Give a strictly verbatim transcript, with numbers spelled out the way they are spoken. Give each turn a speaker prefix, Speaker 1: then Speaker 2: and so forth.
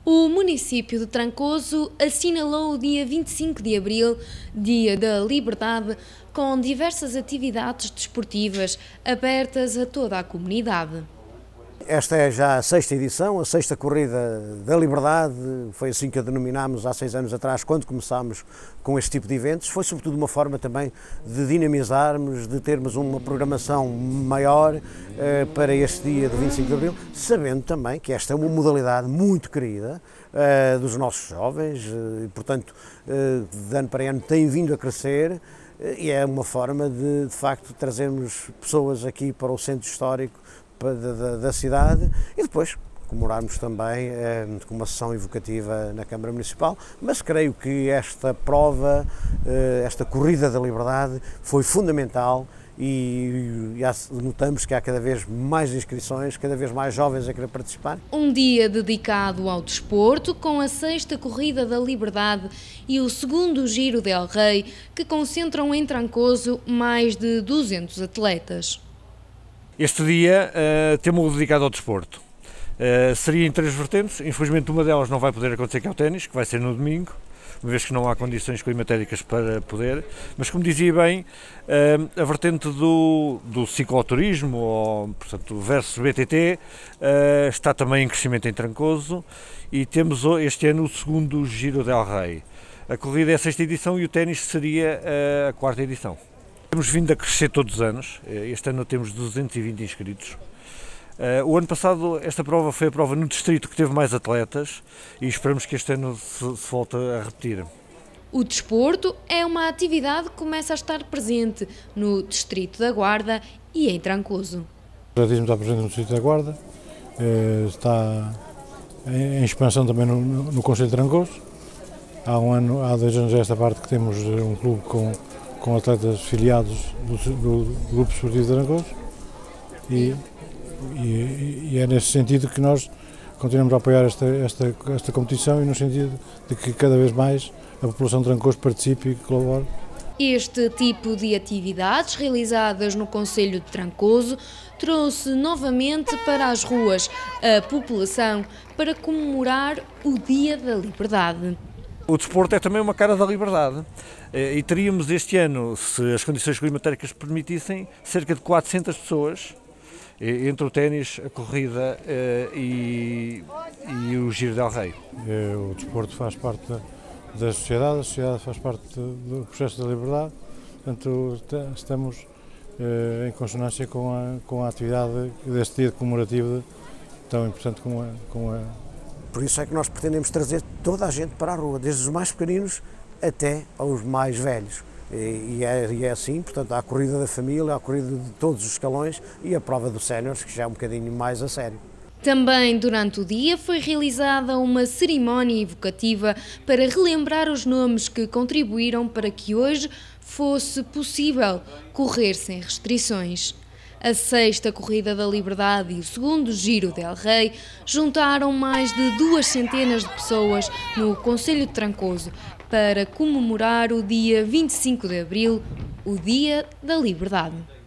Speaker 1: O município de Trancoso assinalou o dia vinte e cinco de abril, Dia da Liberdade, com diversas atividades desportivas abertas a toda a comunidade.
Speaker 2: Esta é já a sexta edição, a sexta Corrida da Liberdade, foi assim que a denominámos há seis anos atrás, quando começámos com este tipo de eventos. Foi sobretudo uma forma também de dinamizarmos, de termos uma programação maior eh, para este dia do vinte e cinco de abril, sabendo também que esta é uma modalidade muito querida eh, dos nossos jovens eh, e, portanto, eh, de ano para ano tem vindo a crescer eh, e é uma forma de, de facto, trazermos pessoas aqui para o centro histórico Da, da, da cidade e depois comemorarmos também eh, com uma sessão evocativa na Câmara Municipal, mas creio que esta prova, eh, esta Corrida da Liberdade foi fundamental e, e há, notamos que há cada vez mais inscrições, cada vez mais jovens a querer participar.
Speaker 1: Um dia dedicado ao desporto, com a sexta Corrida da Liberdade e o segundo Giro del Rei, que concentram em Trancoso mais de duzentos atletas.
Speaker 3: Este dia uh, temos-o dedicado ao desporto. Uh, seria em três vertentes, infelizmente uma delas não vai poder acontecer, que é o ténis, que vai ser no domingo, uma vez que não há condições climatéricas para poder, mas como dizia bem, uh, a vertente do, do cicloturismo, ou, portanto, versus B T T, uh, está também em crescimento em Trancoso e temos este ano o segundo Giro del Rei. A corrida é a sexta edição e o ténis seria uh, a quarta edição. Temos vindo a crescer todos os anos, este ano temos duzentos e vinte inscritos. O ano passado esta prova foi a prova no distrito que teve mais atletas e esperamos que este ano se, se volte a repetir.
Speaker 1: O desporto é uma atividade que começa a estar presente no distrito da Guarda e em Trancoso.
Speaker 4: O atletismo está presente no distrito da Guarda, está em expansão também no, no concelho de Trancoso. Há, um ano, há dois anos a esta parte que temos um clube com com atletas filiados do, do, do Grupo Esportivo de Trancoso e, e, e é nesse sentido que nós continuamos a apoiar esta, esta, esta competição e no sentido de que cada vez mais a população de Trancoso participe e colabore.
Speaker 1: Este tipo de atividades realizadas no concelho de Trancoso trouxe novamente para as ruas a população para comemorar o Dia da Liberdade.
Speaker 3: O desporto é também uma cara da liberdade e teríamos este ano, se as condições climatéricas permitissem, cerca de quatrocentas pessoas, entre o ténis, a corrida e, e o Giro del Rei.
Speaker 4: O desporto faz parte da sociedade, a sociedade faz parte do processo da liberdade, portanto estamos em consonância com a, com a atividade deste dia comemorativo tão importante como é, como é.
Speaker 2: Por isso é que nós pretendemos trazer toda a gente para a rua, desde os mais pequeninos até aos mais velhos. E é, e é assim, portanto, há a corrida da família, há a corrida de todos os escalões e a prova dos séniores, que já é um bocadinho mais a sério.
Speaker 1: Também durante o dia foi realizada uma cerimónia evocativa para relembrar os nomes que contribuíram para que hoje fosse possível correr sem restrições. A sexta Corrida da Liberdade e o segundo Giro del Rei juntaram mais de duas centenas de pessoas no concelho de Trancoso para comemorar o dia vinte e cinco de abril, o Dia da Liberdade.